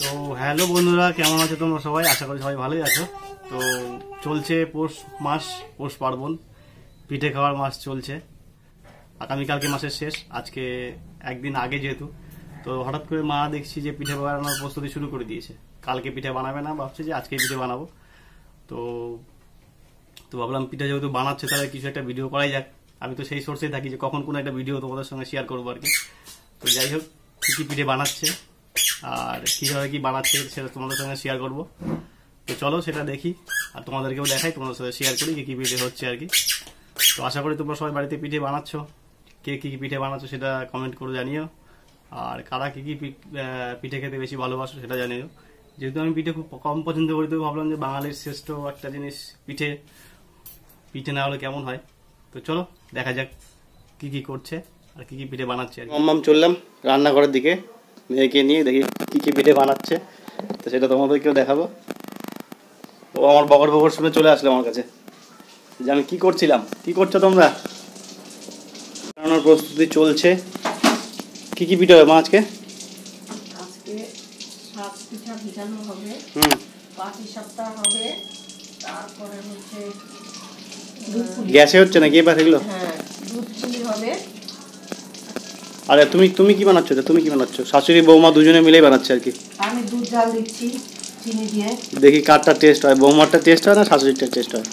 তো হ্যালো বন্ধুরা, কেমন আছো তোমরা সবাই? আশা করি সবাই ভালোই আছো। তো চলছে পৌষ মাস, পৌষ পার্বণ, পিঠে খাওয়ার মাস চলছে। আগামীকালকে মাসের শেষ, আজকে একদিন আগে যেহেতু, তো হঠাৎ করে মা দেখছি যে পিঠে বানানোর প্রস্তুতি শুরু করে দিয়েছে। কালকে পিঠে বানাবে না, ভাবছে যে আজকে পিঠে বানাবো। তো তো ভাবলাম পিঠে যেহেতু বানাচ্ছে তাহলে কিছু একটা ভিডিও করাই যাক। আমি তো সেই সোর্সেই থাকি যে কখন কোনো একটা ভিডিও তোমাদের সঙ্গে শেয়ার করবো আর কি। তো যাই হোক, কী কী পিঠে বানাচ্ছে আর কীভাবে কী বানাচ্ছে সেটা তোমাদের সঙ্গে শেয়ার করবো। তো চলো সেটা দেখি আর তোমাদেরকেও দেখাই, তোমাদের সাথে শেয়ার করি কী কী পিঠে হচ্ছে আর কি। তো আশা করি তোমরা সবাই বাড়িতে পিঠে বানাচ্ছো। কে কী কী পিঠে বানাচ্ছো সেটা কমেন্ট করে জানিও। আর কারা কী কী পিঠে খেতে বেশি ভালোবাসো সেটা জানিও। যেহেতু আমি পিঠে খুব কম পছন্দ করি, তো ভাবলাম যে বাঙালির শ্রেষ্ঠ একটা জিনিস পিঠে, পিঠে না হলে কেমন হয়। তো চলো দেখা যাক কী কী করছে আর কী কী পিঠে বানাচ্ছে। আর মাম্মাম চললাম রান্নাঘরের দিকে, মেয়েকে নিয়ে দেখি কী কী পিঠে বানাচ্ছে, তো সেটা তোমাদেরকেও দেখাবো। ও আমার বকর বকর শুনে চলে আসলো আমার কাছে যে আমি কী করছিলাম। কী করছো তোমরা? বানানোর প্রস্তুতি চলছে। কী কী পিঠে হবে মা আজকে? আজকে সাত পিঠা ভিজানো হবে, পাটি সাপটা হবে, তারপরে হচ্ছে গ্যাসে হচ্ছে নাকি এবার এগুলো? হ্যাঁ, দুধ চিনি হবে। আরে তুমি কি বানাচ্ছো? তুমি কি বানাচ্ছো? শাশুড়ি বৌমা দুজনে মিলেই বানাচ্ছে আর কি। আমি দুধ জাল দিচ্ছি চিনি দিয়ে। দেখি কারটা টেস্ট হয়, বৌমারটা টেস্ট হয় না শাশুড়িটার টেস্ট হয়?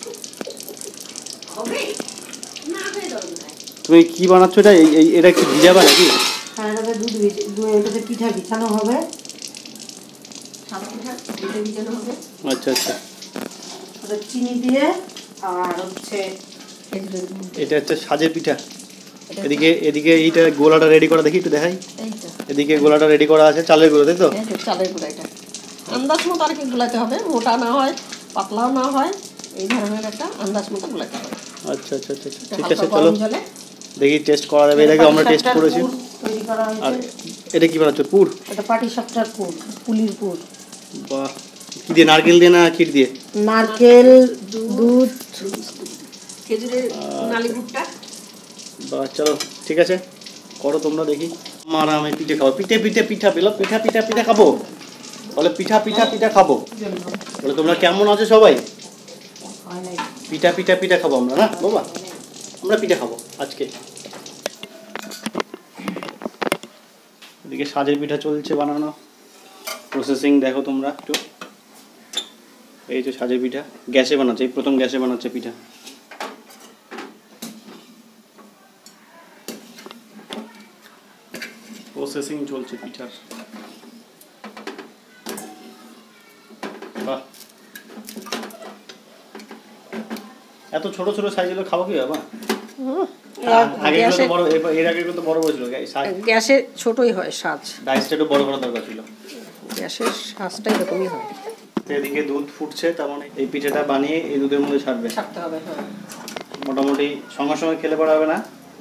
হবে না হয়ে যাবে। তুমি কি বানাচ্ছো এটা? এটা কি ভিজাবা নাকি? হ্যাঁ, এটাতে এটাতে পিঠা বিছানো হবে, সাত পিঠা বিছানো হবে। আচ্ছা আচ্ছা, ওটা চিনি দিয়ে আর হচ্ছে এটা হচ্ছে সাজের পিঠা। এদিকে এইটা গোলাটা রেডি করা, দেখি একটু দেখাই। এদিকে গোলাটা রেডি করা আছে, চালের গুঁড়ো, তাই তো? চালের গুঁড়ো। এটা আন্দাজ মতো আর কি গুলাতে হবে, মোটা না হয় পাতলাও না হয়, এই ধরনের একটা আন্দাজ মতো গুলাতে হবে। আচ্ছা আচ্ছা আচ্ছা, ঠিক আছে চলো দেখি টেস্ট করা যাবে। এটাকে আমরা টেস্ট করেছি। আর এটা কি বানাচ্ছো? পুর? এটা পাটি সাপটার পুর, পুলির পুর। বাহ, কি দিয়ে? নারকেল দিয়ে না ক্ষীর দিয়ে? নারকেল, দুধ, খেজুরের নালি গুড়টা। বাহ, চলো ঠিক আছে করো তোমরা, দেখি। আমার আমি পিঠে খাবো, পিঠা পেলো, পিঠা খাবো, বলে পিঠা খাবো। বলে তোমরা কেমন আছো সবাই? পিঠা খাবো আমরা, না বাবা? আমরা পিঠে খাবো আজকে। এদিকে সাজের পিঠা চলছে বানানো, প্রসেসিং দেখো তোমরা একটু। এই যে সাজের পিঠা গ্যাসে বানাচ্ছে, এই প্রথম গ্যাসে বানাচ্ছে পিঠা। প্রসেসিং চলছে পিঠার। বাহ, এত ছোট ছোট সাইজগুলো খাবো কি বাবা? এর আগে তো বড় বড় ছিল। গ্যাসে ছোটই হয় সাজ, ডাইসটা একটু বড় করা দরকার ছিল। গ্যাসের সাজটা এরকমই হয়। এদিকে দুধ ফুটছে, তার মানে এই পিঠাটা বানিয়ে এই দুধের মধ্যে ছাড়তে হবে। হ্যাঁ, মোটামুটি সঙ্গে সঙ্গে খেলে পড়া হবে না,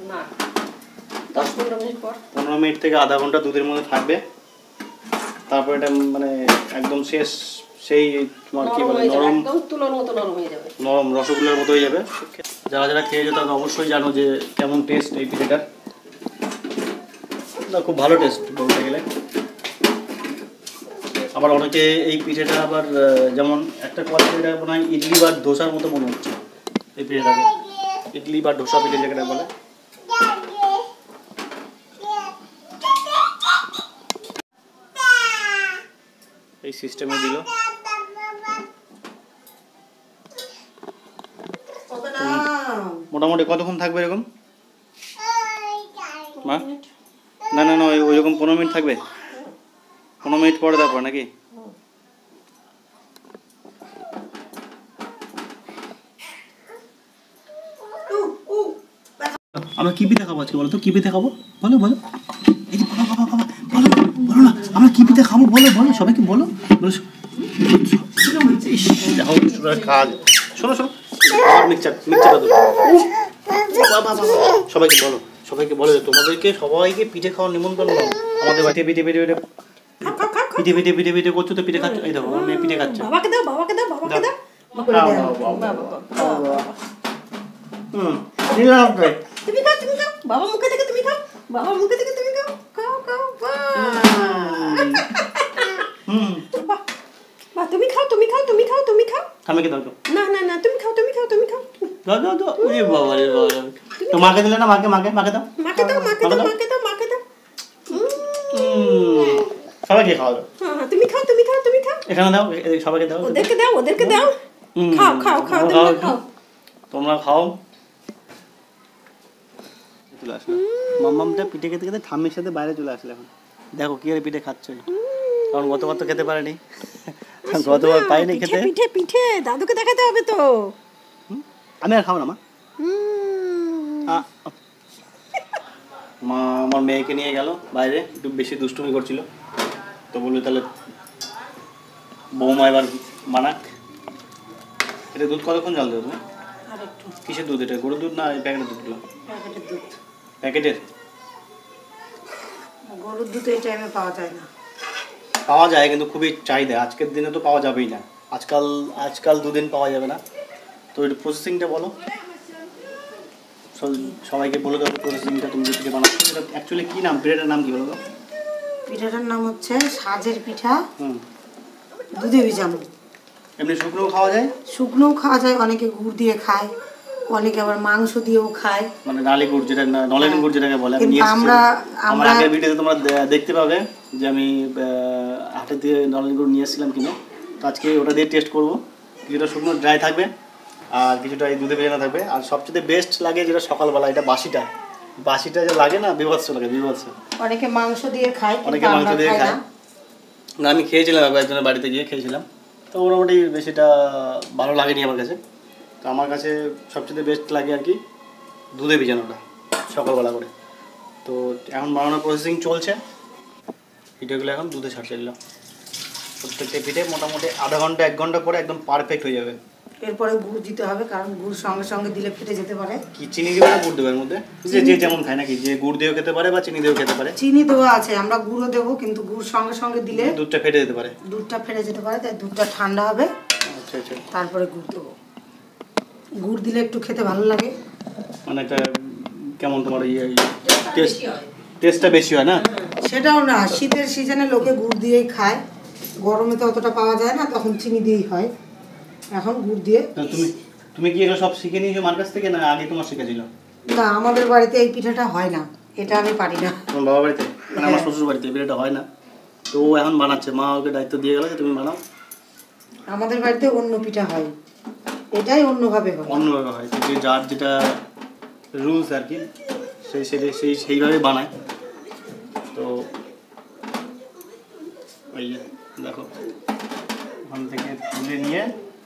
10-15 মিনিট পর, 15 মিনিট থেকে আধা ঘন্টা দুধের মধ্যে থাকবে। তারপর এটা মানে একদম শেষ, সেই তোমার কি বলে, নরম, একদম তুলোর মতো নরম হয়ে যাবে, নরম রসগোল্লার মতো হয়ে যাবে। যারা যারা খেয়েছো তারা অবশ্যই জানো যে কেমন টেস্ট এই পিঠেটার। না, খুব ভালো টেস্ট বলতে গেলে। আবার অনেকে এই পিঠেটা আবার যেমন একটা কোয়ালিটি, এটা মনে হয় ইডলি বা ধোসার মতো মনে হচ্ছে এই পিঠেটাকে। ইডলি বা ধোসা পিঠে যেটা বলে। এই সিস্টেমে দিল। মোটামুটি কতক্ষণ থাকবে এরকম মা? না না না, ওইরকম 15 মিনিট থাকবে। 15 মিনিট পরে তারপর নাকি? আমরা কি পিঠা খাবো আজকে বলো তো? কি পিঠা খাবো বলো? এই যে বলো না, আমরা কি পিঠা খাবো বলো, সবাইকে বলো। কাজ শোনো, সবাইকে বলো সবাইকে পিঠে খাওয়ার নিমন্ত্রণ। আমাদের বাড়িতে পিঠে করছো, তো পিঠে খাচ্ছ। এই দেখো আমার মেয়ে পিঠে খাচ্ছে। বাবা মুখে থেকে তুমি খাও, বাবা মুখে থেকে তুমি খাও। বাহ বাহ, তুমি খাও তুমি খাও তুমি খাও তুমি খাও। ঠাম্মিকে দাও তো। না না না, তুমি খাও তুমি খাও তুমি খাও। দাও দাও দাও। এ বাবা রে বাবা। তো মাকে দিলে না, মাকে মাকে মাকে দাও। মাকে দাও মাকে দাও মাকে দাও মাকে দাও। সবাইকে খাওয়া দাও। হ্যাঁ তুমি খাও তুমি খাও তুমি খাও। এখানে দাও, সবাইকে দাও। ওদেরকে দাও ওদেরকে দাও। খাও খাও খাও তোমরা খাও। তোমরা খাও। চলে আসলো মাম্মামটা পিঠে খেতে খেতে ঠাম্মির সাথে বাইরে চলে আসলে এখন। দেখো কি আর পিঠে খাচ্ছ, কারণ গতবার তো খেতে পারেনি, গতবার পাইনি খেতে। পিঠে পিঠে দাদুকে দেখাতে হবে তো। আমি আর খাবো না মা। মা আমার মেয়েকে নিয়ে গেল বাইরে, একটু বেশি দুষ্টুমি করছিল, তো বললো তাহলে বৌমা এবার বানাক। এটা দুধ কতক্ষণ জাল দেবো তুমি? কিসের দুধ এটা, গরুর দুধ না প্যাকেটের দুধগুলো? প্যাকেটের। গরুর দুধ এই টাইমে পাওয়া যায় না। পাওয়া যায় কিন্তু খুবই চাহিদা, আজকের দিনে তো পাওয়া যাবেই না, আজকাল দুদিন পাওয়া যাবে না। তো একটু প্রসেসিংটা বলো, সবাইকে বলে দাও প্রসেসিংটা, তুমি যে পিঠে বানাচ্ছো এটা অ্যাকচুয়ালি কী নাম, পিঠাটার নাম কি বলো তো? পিঠাটার নাম হচ্ছে সাজের পিঠা, দুধে ভিজানো। এমনি শুকনোও খাওয়া যায়? শুকনোও খাওয়া যায়, অনেকে গুড় দিয়ে খায়, অনেকে আবার মাংস দিয়েও খায়, মানে নালি গুড় যেটা, নলেন গুড় যেটাকে বলে। আমরা আমার আগের ভিডিওতে তোমরা দেখতে পাবে যে আমি হাটে দিয়ে নলেন গুড় নিয়ে এসেছিলাম কিনে, তো আজকে ওটা দিয়ে টেস্ট করবো। কিছুটা শুকনো ড্রাই থাকবে আর কিছুটা এই দুধে ভেজানো থাকবে। আর সবচেয়ে বেস্ট লাগে যেটা সকালবেলা, এটা বাসিটা যে লাগে না, বিভৎস লাগে, বিভৎস। অনেকে মাংস দিয়ে খায়, অনেকে মাংস দিয়ে খায় না। আমি খেয়েছিলাম একজনের বাড়িতে গিয়ে খেয়েছিলাম, তো মোটামুটি বেশিটা ভালো লাগেনি আমার কাছে। তো আমার কাছে সবচেয়ে বেস্ট লাগে আর কি দুধে ভিজানোটা সকালবেলা করে। তো এখন বানানোর প্রসেসিং চলছে, পিঠেগুলো এখন দুধে ছাড়ছে দিলাম। প্রত্যেকটা পিঠে মোটামুটি আধা ঘন্টা 1 ঘন্টা পরে একদম পারফেক্ট হয়ে যাবে। এরপরে গুড় দিতে হবে, কারণ গুড় সঙ্গে সঙ্গে দিলে ফেটে যেতে পারে। কি চিনি দেবে না গুড় দেবে এর মধ্যে? যে যেমন খায় নাকি, যে গুড় দিয়েও খেতে পারে বা চিনি দিয়েও খেতে পারে। চিনি দেওয়া আছে, আমরা গুড়ও দেবো, কিন্তু গুড় সঙ্গে সঙ্গে দিলে দুধটা ফেটে যেতে পারে। তাই দুধটা ঠান্ডা হবে, আচ্ছা আচ্ছা। তারপরে গুড় দেবো। গুড় দিলে একটু খেতে ভালো লাগে, মানে একটা কেমন তোমার টেস্টটা বেশি হয় না? সেটাও না, শীতের সিজনে লোকে গুড় দিয়েই খায়, গরমে তো অতটা পাওয়া যায় না, তখন চিনি দিয়েই হয়, এখন গুড় দিয়ে। তুমি কি এগুলো সব শিখে নিয়েছো মার কাছ থেকে, না আগে তোমার শিখেছিল? না, আমাদের বাড়িতে এই পিঠাটা হয় না, এটা আমি পারি না। তোমার বাবার বাড়িতে, মানে আমার শ্বশুর বাড়িতে এই পিঠাটা হয় না, তো ও এখন বানাচ্ছে, মা ওকে দায়িত্ব দিয়ে গেল যে তুমি বানাও। আমাদের বাড়িতে অন্য পিঠা হয়, এটাই অন্যভাবে হয়। অন্যভাবে হয়, যে যার যেটা রুলস আর কি, সেইভাবে বানায়। তো ওই যে দেখো ওখান থেকে তুলে নিয়ে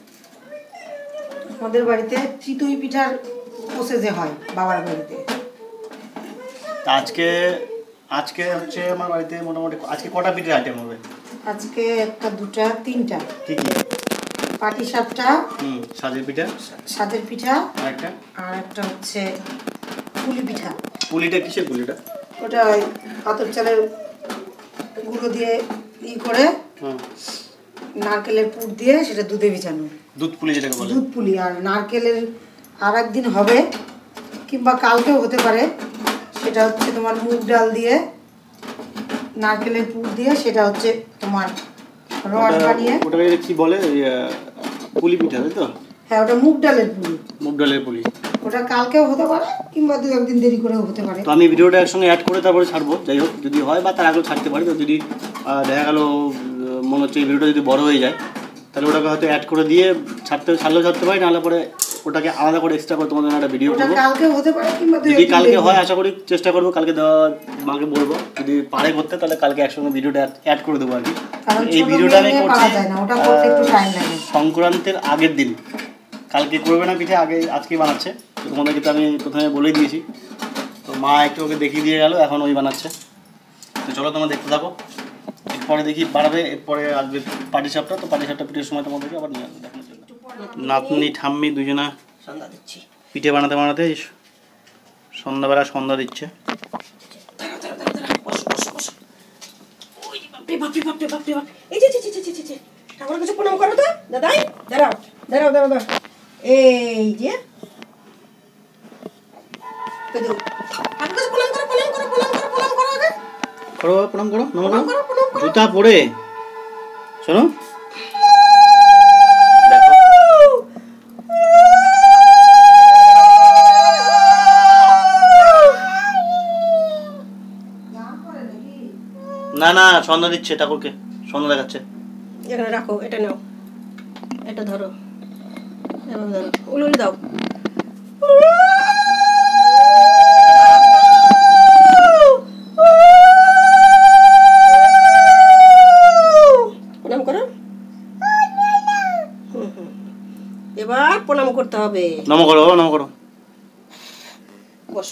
আমাদের বাড়িতে চিতই পিঠার প্রসেসে হয় বাবার বাড়িতে। তা আজকে হচ্ছে আমার বাড়িতে মোটামুটি আজকে কটা পিঠের আইটেম হবে? আজকে 1 2 3টা। কি কি? পাটিসাপটা, সাজের পিঠা, আর একটা হচ্ছে পুলি পিঠা। পুলিটা কিসের পুলিটা? ওটা ওই পাতর চালের গুঁড়ো দিয়ে করে নারকেলের পুর দিয়ে সেটা দুধে ভিজানো, দুধ পুলি যেটাকে বলে। দুধ পুলি। আর নারকেলের আর একদিন হবে, কিংবা কালকেও হতে পারে, সেটা হচ্ছে তোমার মুগ ডাল দিয়ে নারকেলের পুর দিয়ে, সেটা হচ্ছে তোমার রড বানিয়ে। ওটাকে কি বলে? পুলি পিঠা, তাই তো? হ্যাঁ, ওটা মুগ ডালের পুলি। ওটা কালকেও হতে পারে, কিংবা 2 একদিন দেরি করেও হতে পারে। তো আমি ভিডিওটা একসঙ্গে অ্যাড করে তারপরে ছাড়বো, যাই হোক, যদি হয় বা তার আগেও ছাড়তে পারি। তো যদি দেখা গেল মনে হচ্ছে এই ভিডিওটা যদি বড় হয়ে যায়, তাহলে ওটাকে হয়তো অ্যাড করে দিয়ে ছাড়লেও ছাড়তে পারি, নাহলে পরে ওটাকে আলাদা করে এক্সট্রা করে তোমাদের একটা ভিডিও করবো। কালকেও হতে পারে, কিংবা যদি কালকে হয়, আশা করি চেষ্টা করবো কালকে দেওয়া, মাকে বলবো যদি পারে করতে, তাহলে কালকে একসঙ্গে ভিডিওটা অ্যাড করে দেবো আর কি। এই ভিডিওটা আমি করছি সংক্রান্তির আগের দিন, কালকে করবে না পিঠে, আজকে বানাচ্ছে। তো তোমাদেরকে তো আমি প্রথমে বলেই দিয়েছি, তো মা একটু ওকে দেখিয়ে দিয়ে গেল, এখন ওই বানাচ্ছে। তো চলো তোমরা দেখতে থাকো, এরপরে দেখি বাড়াবে, এরপরে আসবে পাটিসাপটা। তো পাটিসাপটা পিঠের সময় তোমাদেরকে আবার নিয়ে আসবে, দেখানোর জন্য। নাতনি ঠাম্মি দুজনা পিঠে বানাতে সন্ধ্যাবেলা সন্ধ্যা দিচ্ছে। ঠাকুরের কাছে প্রণাম করো তো দাদাই, দাঁড়াও। এই যে প্রণাম করো, জুতা পরে শোনো না না সন্ধ্যা দিচ্ছে ঠাকুরকে সন্ধ্যা দেখাচ্ছে এখানে রাখো এটা নাও এটা ধরো এভাবে ধরো উলুলি দাও প্রণাম করো এবার প্রণাম করতে হবে নম করো নম করো বসো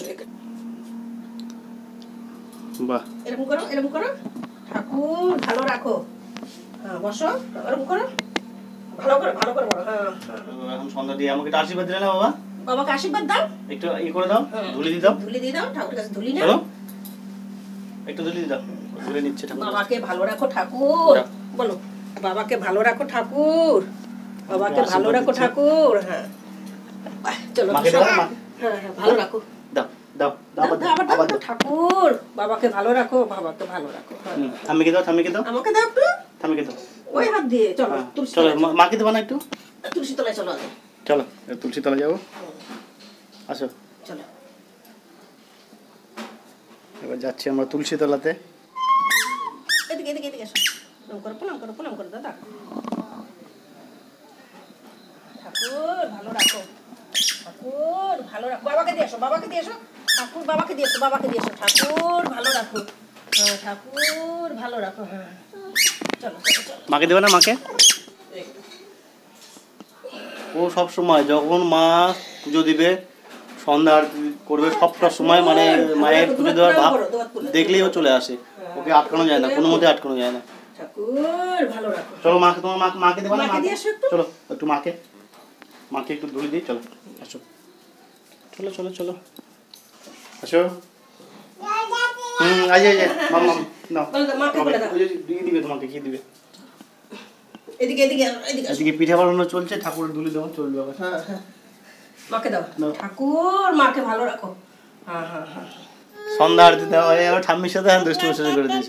বাহ এরকম করো ঠাকুর ভালো রাখো হ্যাঁ বসো এরকম করো ভালো করে বলো হ্যাঁ এখন সন্ধ্যা দিয়ে আমাকে একটা আশীর্বাদ দিলে না বাবা বাবাকে আশীর্বাদ দাও একটু ই করে দাও ধুলি দিয়ে দাও ঠাকুরের কাছে ধুলি না চলো একটু ধুলি দিয়ে দাও ধুলে নিচ্ছে ঠাকুর বাবাকে ভালো রাখো ঠাকুর বলো বাবাকে ভালো রাখো ঠাকুর বাবাকে ভালো রাখো ঠাকুর হ্যাঁ চলো মাকে দাও হ্যাঁ ভালো রাখো দাও দাও আবার দাও ঠাকুর বাবাকে ভালো রাখো থামিকে দাও আমাকে দাও একটু থামিকে দাও ওই হাত দিয়ে চলো চলো মাকে দেবো না একটু তুলসী তলায় চলো আগে চলো তুলসী তলায় যাবো আসো চলো এবার যাচ্ছি আমরা তুলসী তলাতে এদিকে এসো প্রণাম করো দাদা ঠাকুর ভালো রাখো বাবাকে দিয়ে এসো ঠাকুর বাবাকে দিয়ে এসো ঠাকুর ভালো রাখো হ্যাঁ ঠাকুর ভালো রাখো হ্যাঁ চলো মাকে দেবে না মাকে ও সব সময় যখন মা পুজো দিবে সন্ধ্যা আরতি করবে সবটা সময় মানে মায়ের পুজো দেওয়ার ভাব দেখলেই ও চলে আসে ওকে আটকানো যায় না কোনো মতে আটকানো যায় না ঠাকুর ভালো রাখো চলো মাকে তোমার মাকে দেবে না চলো একটু মাকে একটু ধুলি দিই চলো আসো চলো আসো আজ মাম নাও মাকে বলে দাও দিবে তোমাকে কি দিবে এদিকে পিঠা বানানো চলছে ঠাকুরের ধুলি দেওয়া চলবে আবার হ্যাঁ মাকে দাও ঠাকুর মাকে ভালো রাখো হ্যাঁ সন্ধ্যা আরতি দেওয়া হয় আবার ঠাম্মির সাথে দুষ্টু বসে করে দিয়েছে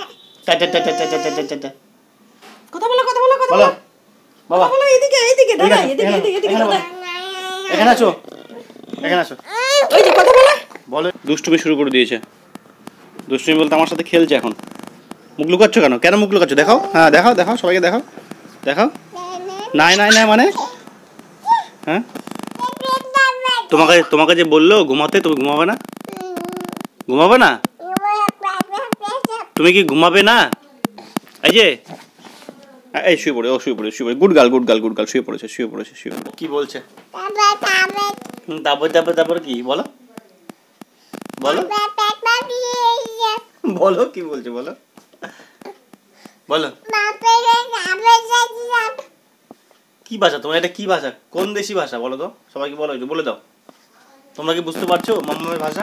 কথা বলো বলো বাবা এদিকে দাদা এদিকে এখানে আসো ওই যে কথা বলো বলে দুষ্টুমি শুরু করে দিয়েছে দুষ্টুমি বলতে আমার সাথে খেলছে এখন মুখ লুকাচ্ছ কেন মুখ লুকাচ্ছ দেখাও হ্যাঁ দেখাও সবাইকে দেখাও নাই মানে হ্যাঁ তোমাকে যে বললো ঘুমাতে তুমি ঘুমাবে না তুমি কি ঘুমাবে না এই শুয়ে পড়ে গুড গার্ল শুয়ে পড়েছে কি বলছে তারপর কি বলো কি বলছে বলো কি ভাষা তোমার এটা কি ভাষা কোন দেশি ভাষা বলো তো সবাইকে বলো একটু বলে দাও তোমরা কি বুঝতে পারছো মাম্মামের ভাষা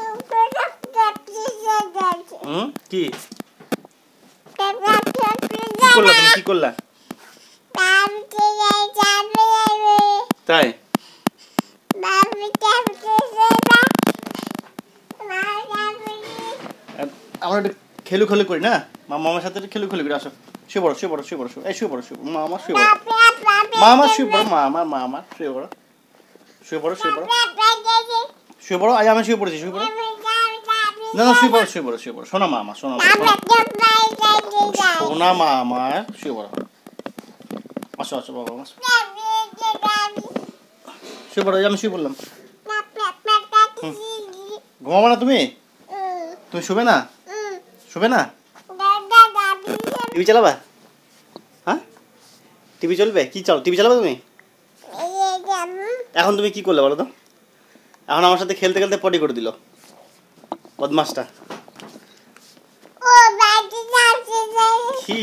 কি করলা তুমি কি করলা তাই আমরা একটু খেলু করি না মামার সাথে একটু খেলু করি আসো শুয়ে পড়ো এই শুয়ে পড়ো মামা শুয়ে পড়ো আজ আমি শুয়ে পড়েছি না শুয়ে পড়ো শোনা মামা শোনা মামা শুয়ে পড়ো আসো বাবা শুয়ে পড়ো আমি শুয়ে পড়লাম ঘুমাবো না তুমি শুবে না টিভি চালাবা হ্যাঁ টিভি চলবে টিভি চালাবে তুমি এখন তুমি কি করলে বলো তো এখন আমার সাথে খেলতে পটি করে দিল বদমাসটা কি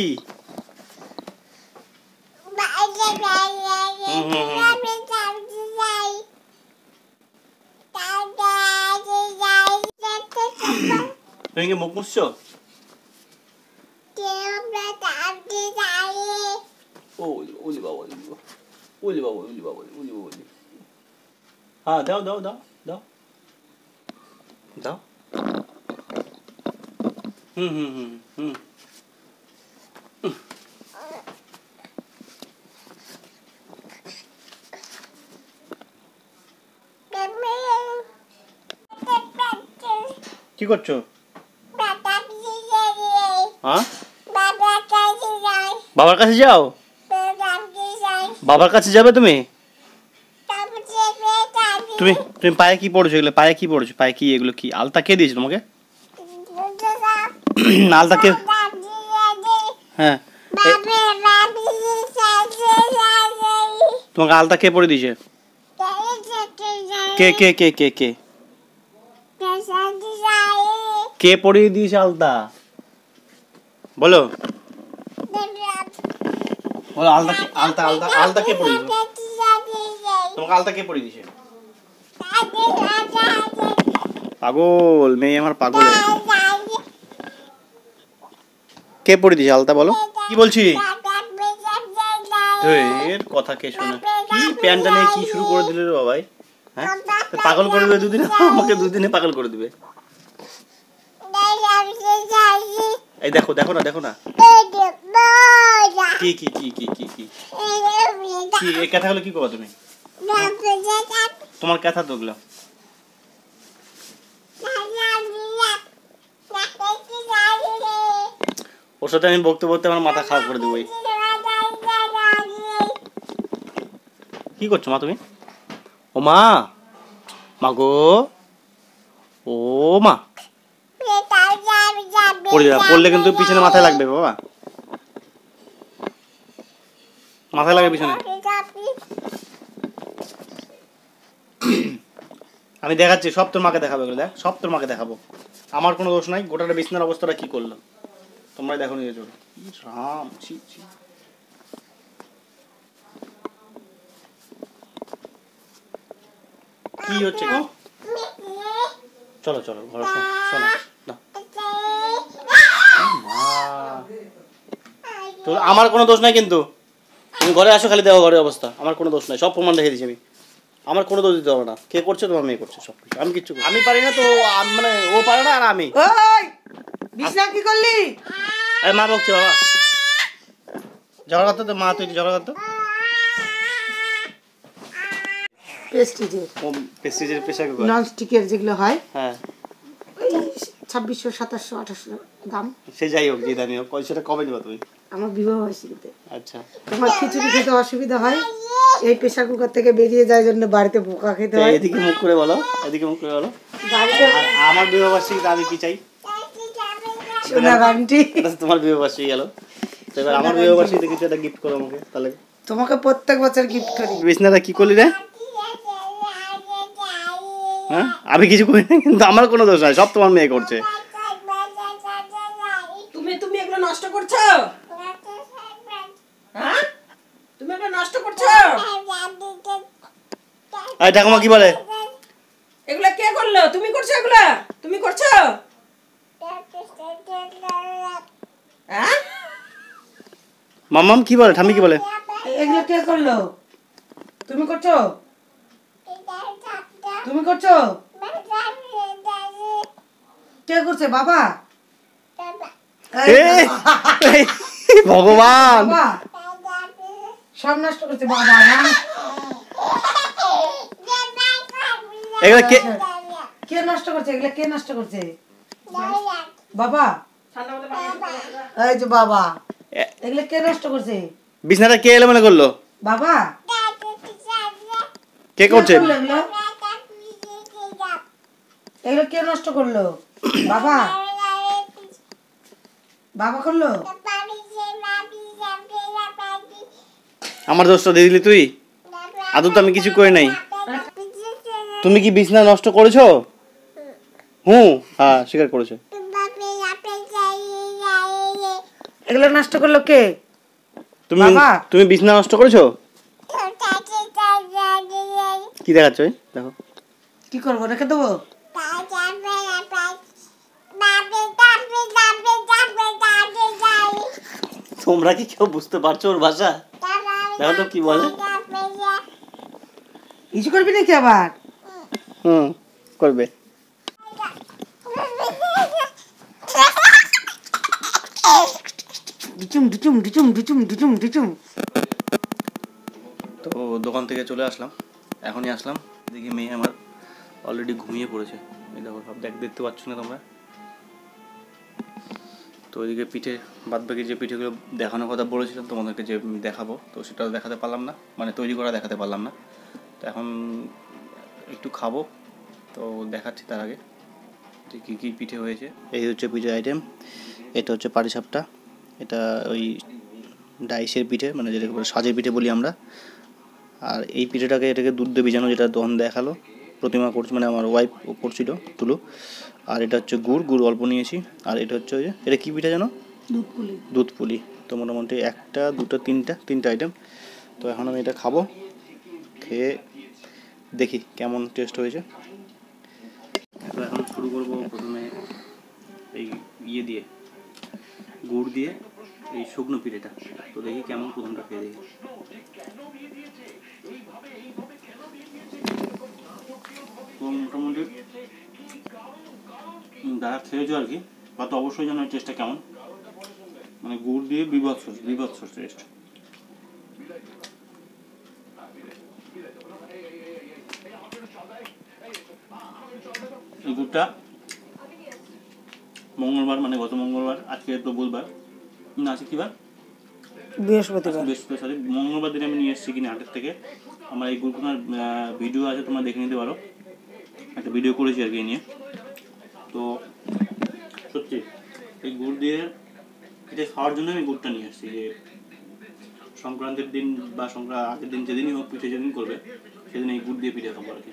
তুমি কি মুখ মুছছো হ্যাঁ দাও কি করছো? হ্যাঁ, বাবার কাছে যাও? বাবার কাছে যাবে তুমি? তুমি তুমি পায়ে কি পড়ছো? এগুলো পায়ে কি পড়ছো? পায়ে কি এগুলো? কি আলতা কে দিয়েছে তোমাকে? আলতা কে? হ্যাঁ, তোমাকে আলতা কে পরে দিয়েছে? কে কে কে কে কে কে পরিয়ে দিয়েছে আলতা? বলো বলো, আলতা আলতা আলতা আলতা কে পরিয়ে দিয়েছে তোমাকে? আলতা কে পরিয়ে দিয়েছে? পাগল মেয়ে আমার, পাগল। কে পরিয়ে দিয়েছে আলতা? বলো কি বলছি। এর কথা কে শোনে? কি প্যান্টটা নিয়ে কি শুরু করে দিলে রে বাবাই? হ্যাঁ, পাগল করে দেবে দুদিনে, আমাকে দুদিনে পাগল করে দিবে। এই দেখো দেখো না, দেখো না কি কি কি কি কি কি কি এই কথাগুলো কি করো তুমি? তোমার কথা তো ওগুলো। ওর সাথে আমি বকতে বকতে আমার মাথা খারাপ করে দেবো। কি করছো মা তুমি? ও মা, মা গো, ও মা, পড়ে যাবে, পড়লে কিন্তু পিছনে মাথায় লাগবে বাবা, মাথায় লাগবে পিছনে। আমি দেখাচ্ছি, সব তোর মাকে দেখাবো এগুলো, দেখ সব তোর মাকে দেখাবো। আমার কোনো দোষ নাই, গোটাটা বিছনার অবস্থাটা কি করলো তোমরাই দেখো নিয়ে চলো। রাম, ছি ছি। কি হচ্ছে? চলো চলো ঘরে শোনো। তো আমার কোনো দোষ নাই কিন্তু, তুমি ঘরে আসো খালি দেখো ঘরের অবস্থা। আমার কোনো দোষ নাই, সব প্রমাণ রেখে দিয়েছি আমি। আমার কোনো দোষ দিতে হবে না। কে করছে? তোমার মেয়ে করছে সব কিছু। আমি কিচ্ছু, আমি পারি না তো, মানে ও পারে না আর আমি। বিছনা কি করলি? মা বকছে বাবা, ঝগড়া করতো তো মা, তুই ঝগড়া করতো। প্রেস্টিজের, প্রেস্টিজের প্রেসার কুকার, নন স্টিকের যেগুলো হয়, হ্যাঁ, ওই 2600, 2700, 2800 দাম। সে যাই হোক, যে দামি হোক, সেটা কবে নিবা তুমি? আমার বিবাহ বার্ষিকীতে। আচ্ছা, তোমার খিচুড়ি খেতে অসুবিধা হয়, এই প্রেসার কুকার থেকে বেরিয়ে যায় জন্য বাড়িতে বোকা খেতে হয়। এদিকে মুখ করে বলো, এদিকে মুখ করে বলো। বাড়িতে আমার বিবাহ বার্ষিকীতে আমি কি চাই? সোনার আংটি। তোমার বিবাহ বার্ষিকী গেল, তো এবার আমার বিবাহ বার্ষিকীতে কিছু একটা গিফট করো আমাকে তাহলে। তোমাকে প্রত্যেক বছর গিফট করি। বিছনাটা কি করলি রে? হ্যাঁ, আমি কিছু করি না, কিন্তু আমার কোনো দোষ নাই, সব তোমার মেয়ে করছে। তুমি তুমি এগুলো নষ্ট করছো? হ্যাঁ, তুমি এগুলো নষ্ট করছো? আরে ঠাকুমা কি বলে? এগুলা কে করলো? তুমি করছো এগুলা? তুমি করছো? হ্যাঁ, মাম্মাম কি বলে? ঠাম্মি কি বলে? এগুলো কে করলো? তুমি করছো? তুমি করছো? কে করছে? বাবা? ভগবান, বাবা সব নষ্ট করছে বাবা না? এগুলা কে কে নষ্ট করছে? এগুলা কে নষ্ট করছে? বাবা, এই যে বাবা, এগুলা কে নষ্ট করছে? বিছনাটা কে এলো মনে করলো? বাবা কে করছে? এগুলো কে নষ্ট করলো? বাবা, বাবা করলো? আমার দোষটা দিয়ে দিলি তুই? আদৌ তো আমি কিছু করি নাই। তুমি কি বিছনা নষ্ট করেছো? হ্যাঁ, স্বীকার করেছো। এগুলো নষ্ট করলো কে? তুমি বাবা। তুমি বিছনা নষ্ট করেছো? কি দেখাচ্ছ? দেখো কি করবো, রেখে দেবো? তোমরা কি কেউ বুঝতে পারছো ওর ভাষা? দেখো তো কি বলে। কিছু করবি নাকি আবার? করবে। ডিচুম ডিচুম ডিচুম ডিচুম ডিচুম ডিচুম। তো দোকান থেকে চলে আসলাম, এখনই আসলাম, দেখি মেয়ে আমার অলরেডি ঘুমিয়ে পড়েছে। এই দেখো, সব দেখতে পাচ্ছ না তোমরা? তো ওইদিকে পিঠে বাদবাকি যে পিঠেগুলো দেখানোর কথা বলেছিলাম তোমাদেরকে যে দেখাবো, তো সেটাও দেখাতে পারলাম না, মানে তৈরি করা দেখাতে পারলাম না। তো এখন একটু খাবো, তো দেখাচ্ছি তার আগে যে কী কী পিঠে হয়েছে। এই হচ্ছে পিঠের আইটেম। এটা হচ্ছে পাটিসাপটা, এটা ওই ডাইসের পিঠে, মানে যেটাকে বলে সাজের পিঠে বলি আমরা। আর এই পিঠেটাকে এটাকে দুধ দিয়ে ভিজানো, যেটা তখন দেখালো প্রতিমা করছে, মানে আমার ওয়াইফ করছিল তুলো। আর এটা হচ্ছে গুড় অল্প নিয়েছি। আর এটা হচ্ছে ওই যে এটা কী পিঠা জানো? দুধ পুলি। তো মোটামুটি একটা দুটো তিনটা আইটেম। তো এখন আমি এটা খাবো, খেয়ে দেখি কেমন টেস্ট হয়েছে। তো এখন শুরু করবো প্রথমে এই দিয়ে গুড় দিয়ে এই শুকনো পিঠেটা। তো দেখি কেমন, প্রথমটা খেয়ে দেখি। তো মোটামুটি যারা খেয়েছো আর কি, বা তো অবশ্যই জানো টেস্টটা কেমন। মানে গুড় দিয়ে বিভৎস টেস্ট। এই গুড়টা মঙ্গলবার, মানে গত মঙ্গলবার, আজকে তো বুধবার না, আছে কি বার? বৃহস্পতিবার। মঙ্গলবার দিনে আমি নিয়ে এসেছি কিনা হাটের থেকে। আমার এই গুড়গুলোর ভিডিও আছে, তোমরা দেখে নিতে পারো, একটা ভিডিও করেছি আর কি নিয়ে। তো সত্যি এই গুড় দিয়ে এটা খাওয়ার জন্য আমি গুড়টা নিয়ে এসেছি, যে সংক্রান্তির দিন বা আগের দিন যেদিনই হোক, পিঠে যেদিন করবে সেদিন এই গুড় দিয়ে পিঠে খাবো আর কি।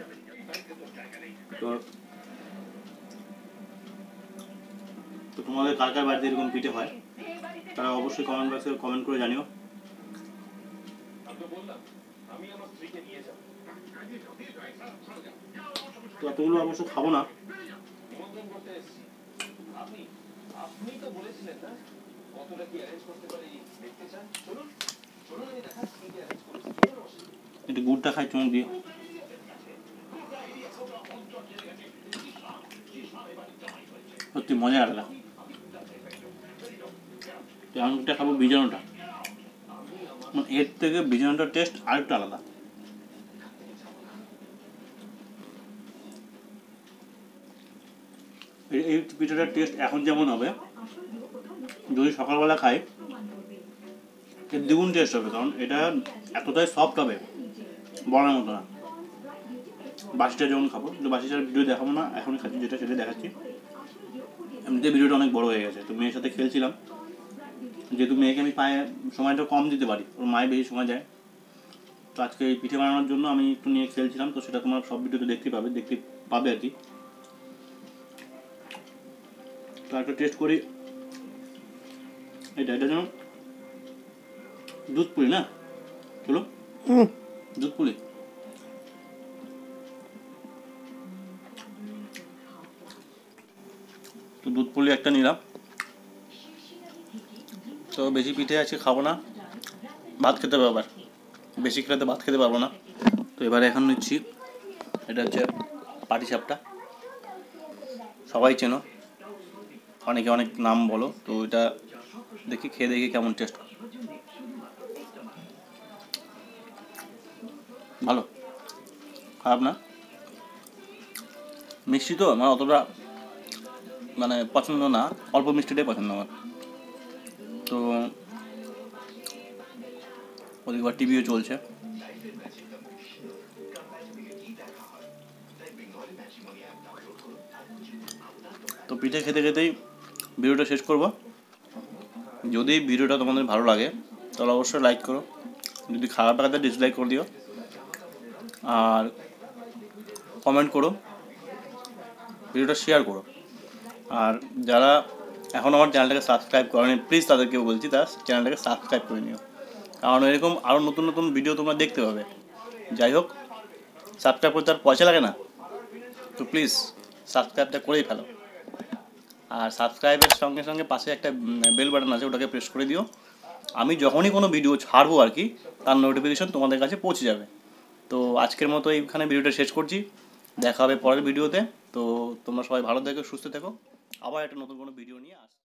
তো তোমাদের কার কার বাড়িতে এরকম পিঠে হয় তারা অবশ্যই কমেন্ট বক্সে কমেন্ট করে জানিও। তো এতগুলো অবশ্য খাবো না, একটু গুড়টা খাই চুমুক দিয়ে। সত্যি মজা আলাদা। আঙুরটা খাবো বীজাণুটা, এর থেকে বীজাণুটার টেস্ট আরেকটু আলাদা। এই পিঠাটার টেস্ট এখন যেমন হবে, যদি সকালবেলা খাই এর দ্বিগুণ টেস্ট হবে, কারণ এটা এতটাই সফট হবে বলার মতো না। বাসিটা যেমন খাবো, কিন্তু বাসিটার ভিডিও দেখাবো না, এখন খাচ্ছি যেটা সেটা দেখাচ্ছি। এমনিতে ভিডিওটা অনেক বড় হয়ে গেছে, তো মেয়ের সাথে খেলছিলাম, যেহেতু মেয়েকে আমি পায়ে সময়টা কম দিতে পারি, ওর মায়ে বেশি সময় যায়। তো আজকে এই পিঠে বানানোর জন্য আমি একটু নিয়ে খেলছিলাম, তো সেটা তোমরা সব ভিডিওতে দেখতে পাবে আর কি। তো একটা টেস্ট করি, এটা যেন দুধ পুলি না, চলো দুধ পুলি। তো দুধ পুলি একটা নিলাম। তো বেশি পিঠে আছে খাবো না, ভাত খেতে হবে, আবার বেশি খেলে ভাত খেতে পারবো না। তো এবারে এখন নিচ্ছি, এটা হচ্ছে পাটিসাপটা, সবাই চেনো, অনেকে অনেক নাম বলো। তো এটা দেখি খেয়ে দেখি কেমন টেস্ট। ভালো, খারাপ না। মিষ্টি তো আমার অতটা মানে পছন্দ না, অল্প মিষ্টিটাই পছন্দ আমার। তো ওদিকে আবার টিভিও চলছে। তো পিঠে খেতে খেতেই ভিডিওটা শেষ করব। যদি ভিডিওটা তোমাদের ভালো লাগে তাহলে অবশ্যই লাইক করো, যদি খারাপ লাগে ডিসলাইক করে দিও, আর কমেন্ট করো, ভিডিওটা শেয়ার করো। আর যারা এখন আমার চ্যানেলটাকে সাবস্ক্রাইব করেনি, প্লিজ তাদেরকে বলছি তার চ্যানেলটাকে সাবস্ক্রাইব করে নিও, কারণ এরকম আরও নতুন নতুন ভিডিও তোমরা দেখতে পাবে। যাই হোক, সাবস্ক্রাইব করতে আর পয়সা লাগে না, তো প্লিজ সাবস্ক্রাইবটা করেই ফেলো। আর সাবস্ক্রাইবের সঙ্গে সঙ্গে পাশে একটা বেল বাটন আছে, ওটাকে প্রেস করে দিও। আমি যখনই কোনো ভিডিও ছাড়বো আর কি, তার নোটিফিকেশন তোমাদের কাছে পৌঁছে যাবে। তো আজকের মতো এইখানে ভিডিওটা শেষ করছি, দেখা হবে পরের ভিডিওতে। তো তোমরা সবাই ভালো থেকো, সুস্থ থেকো, আবার একটা নতুন কোনো ভিডিও নিয়ে